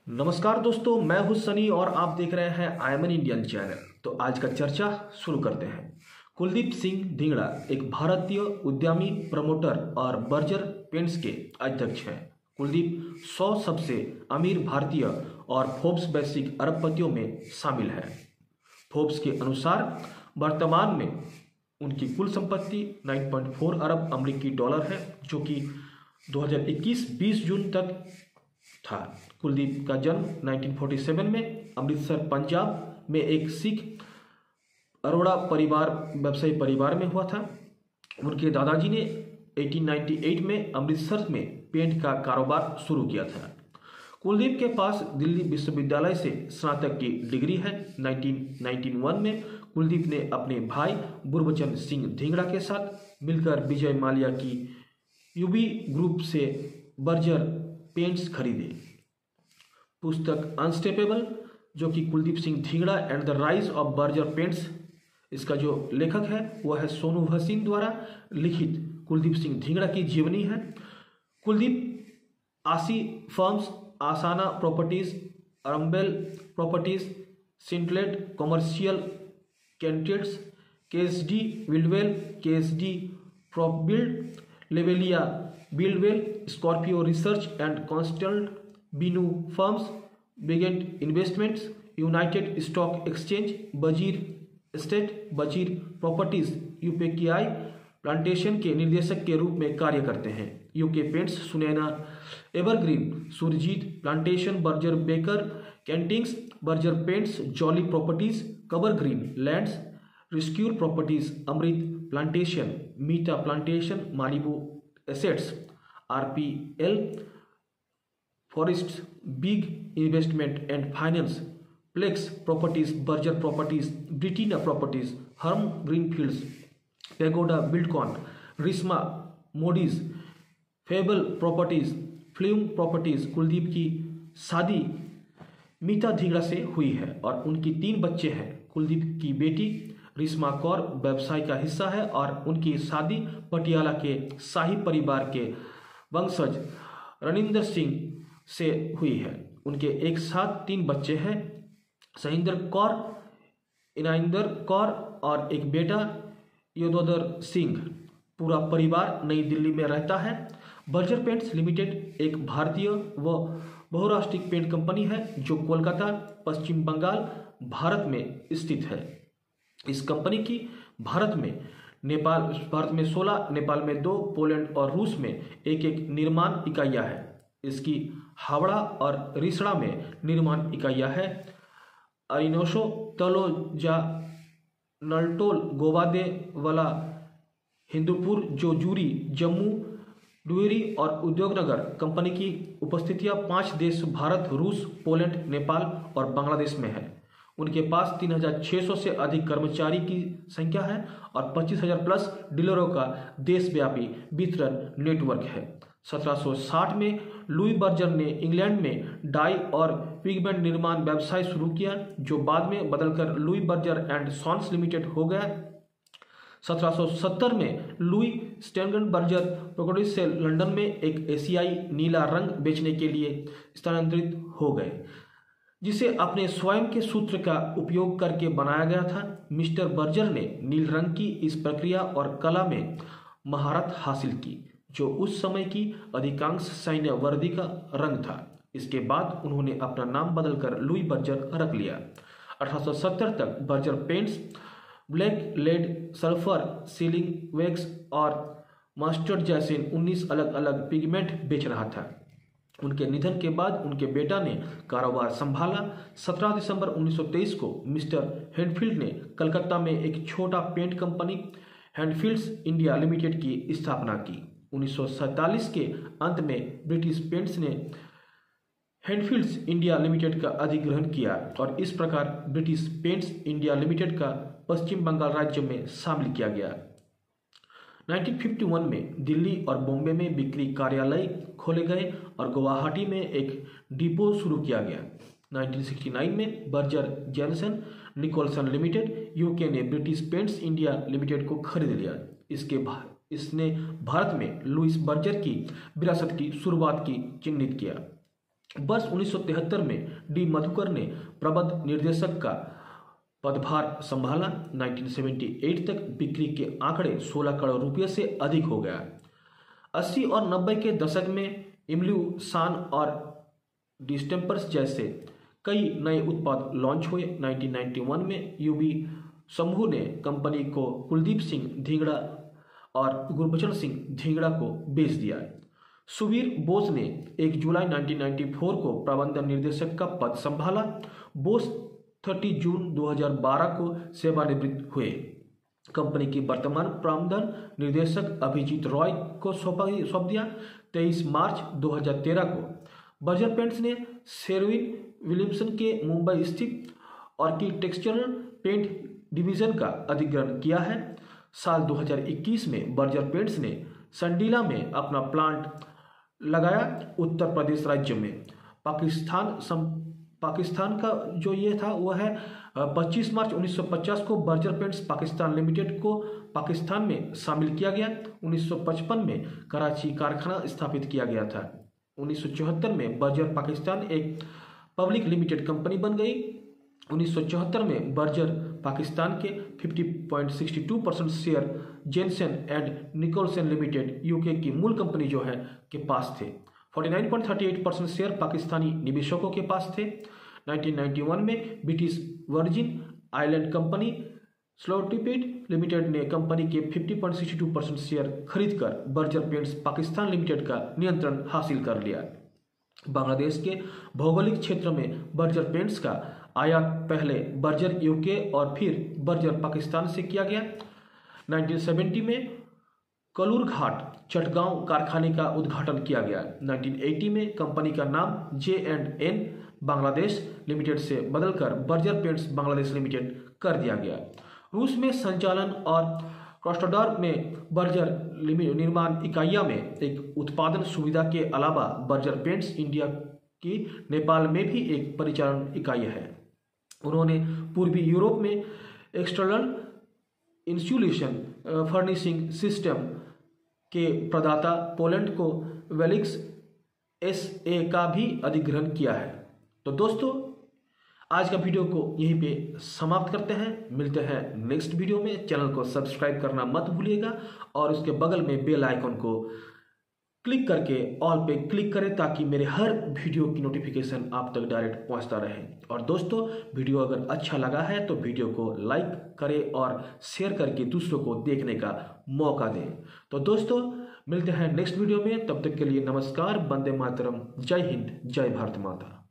नमस्कार दोस्तों, मैं हूं सनी और आप देख रहे हैं I M N Indian channel. तो आज का चर्चा शुरू करते हैं। कुलदीप सिंह धिंगड़ा एक भारतीय उद्यमी, प्रमोटर और बर्जर पेंट्स के अध्यक्ष हैं। कुलदीप 100 सबसे अमीर भारतीय और फोर्ब्स वैश्विक अरबपतियों में शामिल है। फोर्ब्स के अनुसार वर्तमान में उनकी कुल संपत्ति 9.4 अरब अमेरिकी डॉलर है, जो कि 2021 20 जून तक था। कुलदीप का जन्म 1947 में अमृतसर, पंजाब में एक सिख अरोड़ा व्यवसायी परिवार में हुआ था। उनके दादाजी ने 1898 में अमृतसर में पेंट का कारोबार शुरू किया था। कुलदीप के पास दिल्ली विश्वविद्यालय से स्नातक की डिग्री है। 1991 में कुलदीप ने अपने भाई गुरबचन सिंह धिंगड़ा के साथ मिलकर विजय माल्या की यूबी ग्रुप से बर्जर पेंट्स खरीदे। पुस्तक अनस्टेपेबल, जो कि Kuldeep Singh Dhingra and the rise of Berger Paints, इसका जो लेखक है वह है सोनू हसीन द्वारा लिखित कुलदीप सिंह धिंगड़ा की जीवनी है। कुलदीप आसी फर्म्स, आसाना प्रॉपर्टीज, अरम्बेल प्रॉपर्टीज, सिंटलेट कॉमर्शियल कैंटेट्स, केएसडी विल्डवेल, केएसडी प्रॉपबिल्ड, लेवेलिया buildwell, Scorpio research and constant, बीनू फर्म्स, बिगेट investments, United stock exchange, Wazir estate, Wazir properties, UPKI plantation के निर्देशक के रूप में कार्य करते हैं। UK paints, Sunaina evergreen, Surjit plantation, Berger Becker coatings, Berger Paints, Jolly properties, cover green lands, रिस्क्यूर properties, Amrit plantation, Mita plantation, Malibu assets, RPL forest, big investment and finance, Plex properties, Berger properties, ब्रिटिना प्रॉपर्टीज, हर्म ग्रीनफील्ड्स, पेगोडा बिल्डकॉन, रिस्मा मोडीज, fable properties, flume properties. Kuldeep की शादी मीता धिंगड़ा से हुई है और उनकी 3 बच्चे हैं। कुलदीप की बेटी रिस्मा कौर व्यवसाय का हिस्सा है और उनकी शादी पटियाला के शाही परिवार के वंशज रनिंदर सिंह से हुई है। उनके एक साथ 3 बच्चे हैं, सहिंदर कौर, इनाइंदर कौर और एक बेटा योदोदर सिंह। पूरा परिवार नई दिल्ली में रहता है। बर्जर पेंट्स लिमिटेड एक भारतीय व बहुराष्ट्रीय पेंट कंपनी है जो कोलकाता, पश्चिम बंगाल, भारत में स्थित है। इस कंपनी की भारत में 16, नेपाल में 2, पोलैंड और रूस में एक निर्माण इकाइयाँ हैं। इसकी हावड़ा और रिसड़ा में निर्माण इकाइयाँ हैं। अरिनोसो, तलोजा, नलटोल, गोवादे वाला, हिंदूपुर, जोजूरी, जम्मू, डुएरी और उद्योगनगर कंपनी की उपस्थितियां 5 देश भारत, रूस, पोलैंड, नेपाल और बांग्लादेश में है। उनके पास 3600 से अधिक कर्मचारी की संख्या है और 25,000 प्लस डीलरों का देशव्यापी वितरण नेटवर्क है। 1760 में लुई बर्जर ने इंग्लैंड में डाई और पिगमेंट निर्माण व्यवसाय शुरू किया, जो बाद में बदलकर Louis Berger and sons limited हो गया। 1770 में लुई स्टेनगन बर्जर प्रोकोडिस से लंदन में एक एशियाई नीला रंग बेचने के लिए स्थानांतरित हो गए, जिसे अपने स्वयं के सूत्र का उपयोग करके बनाया गया था। मिस्टर बर्जर ने नील रंग की इस प्रक्रिया और कला में महारत हासिल की, जो उस समय की अधिकांश सैन्य वर्दी का रंग था। इसके बाद उन्होंने अपना नाम बदलकर लुई बर्जर रख लिया। 1870 तक Berger Paints black lead, sulphur, sealing wax और मस्टर्ड जैसे 19 अलग अलग पिगमेंट बेच रहा था। उनके निधन के बाद उनके बेटा ने कारोबार संभाला। 17 दिसंबर 1923 को मिस्टर हैंडफील्ड ने कलकत्ता में एक छोटा paint company Handfields India limited की स्थापना की। 1947 के अंत में ब्रिटिश पेंट्स ने हैंडफील्ड्स इंडिया लिमिटेड का अधिग्रहण किया और इस प्रकार ब्रिटिश पेंट्स इंडिया लिमिटेड का पश्चिम बंगाल राज्य में शामिल किया गया। 1951 में दिल्ली और बॉम्बे में बिक्री कार्यालय खोले गए और गुवाहाटी में एक डिपो शुरू किया गया। 1969 में Berger Jenson Nicholson limited UK ने ब्रिटिश पेंट्स इंडिया लिमिटेड को खरीद लिया। इसने भारत में लुईस बर्जर की विरासत की शुरुआत की चिन्हित किया। वर्ष 1973 में डी मधुकर ने प्रबंध निर्देशक का पदभार संभाला। 1978 तक बिक्री के आंकड़े 16 करोड़ रुपये से अधिक हो गया। 80 और 90 के दशक में इमल्यू, सान और डिस्टेम्पर्स जैसे कई नए उत्पाद लॉन्च हुए। 1991 में यूबी समूह ने कंपनी को कुलदीप सिंह धिंगड़ा और गुरबचन सिंह धिंगड़ा को बेच दिया। सुबीर बोस ने 1 जुलाई 1994 को प्रबंधन निर्देशक का पद संभाला। बोस 30 जून 2012 को सेवानिवृत्त हुए। कंपनी की वर्तमान प्रबंधन निर्देशक अभिजीत रॉय को सौंप दिया। 23 मार्च 2013 को बर्जर पेंट्स ने शेरविन विलियमसन के मुंबई स्थित आर्किटेक्चरल पेंट डिवीजन का अधिग्रहण किया है। साल 2021 में बर्जर पेंट्स ने संडीला में अपना प्लांट लगाया। उत्तर प्रदेश राज्य में पाकिस्तान का जो ये था वह है 25 मार्च 1950 को बर्जर पेंट्स पाकिस्तान लिमिटेड को पाकिस्तान में शामिल किया गया। 1955 में कराची कारखाना स्थापित किया गया था। 1974 में बर्जर पाकिस्तान एक पब्लिक लिमिटेड कंपनी बन गई। 1974 में बर्जर पाकिस्तान के 50.62% share Jenson and Nicholson limited UK की मूल कंपनी जो है के पास थे। 49.38% शेयर पाकिस्तानी निवेशकों के पास थे। 1991 में ब्रिटिश वर्जिन आइलैंड कंपनी स्लोटीपेट लिमिटेड ने कंपनी के 50.62% शेयर खरीदकर बर्जर पेंट्स पाकिस्तान लिमिटेड का नियंत्रण हासिल कर लिया। बांग्लादेश के भौगोलिक क्षेत्र में बर्जर पेंट्स का आयात पहले बर्जर यूके और फिर बर्जर पाकिस्तान से किया गया। 1970 में कलूरघाट चटगांव कारखाने का उद्घाटन किया गया। 1980 में कंपनी का नाम J&N बांग्लादेश लिमिटेड से बदलकर बर्जर पेंट्स बांग्लादेश लिमिटेड कर दिया गया। रूस में संचालन और क्रास्नोडार में बर्जर निर्माण इकाइयां में एक उत्पादन सुविधा के अलावा बर्जर पेंट्स इंडिया की नेपाल में भी एक परिचालन इकाई है। उन्होंने पूर्वी यूरोप में एक्सटर्नल इंसुलेशन फर्निशिंग सिस्टम के प्रदाता पोलैंड को वेलिक्स SA का भी अधिग्रहण किया है। तो दोस्तों आज का वीडियो को यहीं पे समाप्त करते हैं। मिलते हैं नेक्स्ट वीडियो में। चैनल को सब्सक्राइब करना मत भूलिएगा और उसके बगल में बेल आइकन को क्लिक करके ऑल पे क्लिक करें ताकि मेरे हर वीडियो की नोटिफिकेशन आप तक डायरेक्ट पहुंचता रहे। और दोस्तों वीडियो अगर अच्छा लगा है तो वीडियो को लाइक करें और शेयर करके दूसरों को देखने का मौका दें। तो दोस्तों मिलते हैं नेक्स्ट वीडियो में। तब तक के लिए नमस्कार, वंदे मातरम, जय हिंद, जय भारत माता।